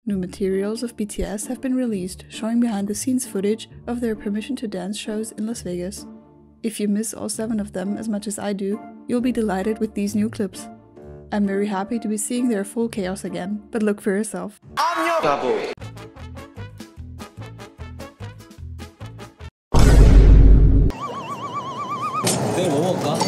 New materials of BTS have been released, showing behind-the-scenes footage of their Permission to Dance shows in Las Vegas. If you miss all 7 of them as much as I do, you'll be delighted with these new clips. I'm very happy to be seeing their full chaos again, but look for yourself. 내일 뭐 먹을까?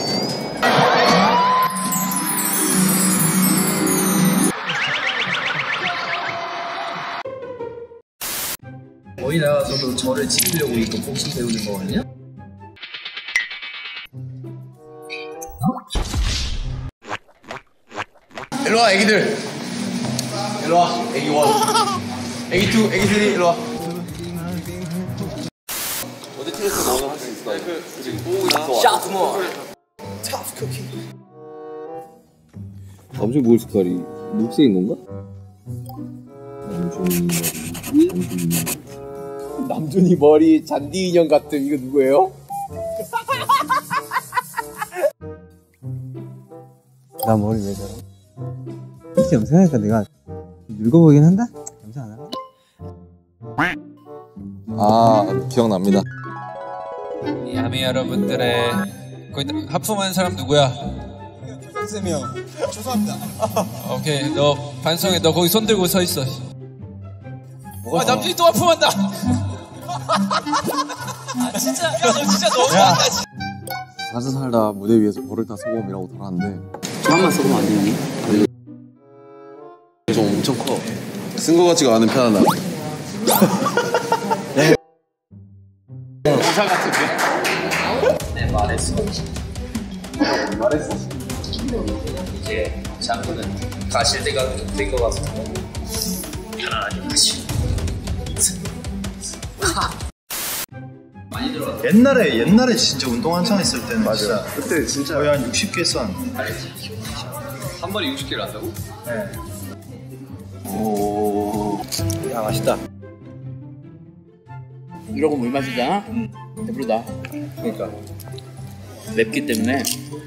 어디 나가서도 저를 지키려고 이거 복싱 배우는 거거든요? 일로와 애기들, 일로와 애기 1, 애기 2, 애기 3 일로와. 어디 틀렸어? 너는 할 수 있어. 지금 보고 있어. 샤프 모 터프 쿠킹. 갑자기 뭘 색깔이 녹색인 건가? 남준이 머리 잔디 인형 같은 이거 누구예요? 나 머리 왜 저래? 이렇게 염색하니까 내가 늙어 보이긴 한다? 염색 안 하나? 아 기억납니다. 야미 여러분들의 거기 하품하는 사람 누구야? 쌤이요. 죄송합니다. 오케이 너 반성해. 너 거기 손 들고 서 있어. 아 남준이 또 하품한다. 아 진짜 야 너 진짜 너무한다. 살다 살다 무대 위에서 볼을 다 소금이라고 돌았는데 저만만 써보면 안 되니? 좀 엄청 커. 쓴 거 같지가 않은 편하다. 공사 같은데? 네 말했어. 이제 장군은 가실 때가 된 것 같아. 편안하게 가시. 많이 들어. 옛날에 진짜 운동 한창 했을 때는 맞아. 그때 진짜 거의 한 60개 했었는데. 한 번에 60개를 한다고? 네. 오. 야 맛있다. 이러고 물 마시잖아? 배부르다. 그러니까 맵기 때문에.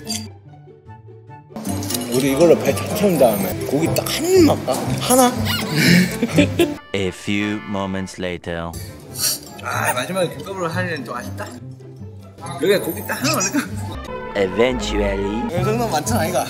우리 이걸로 배 다 채운 다음에 고기 딱 한 입만 까? 하나? A few moments later. 아 마지막에 김밥으로 하려니 좀 아쉽다. 여기 고기 딱 하나 넣을까? Eventually. 이 정도면 많잖아 이가.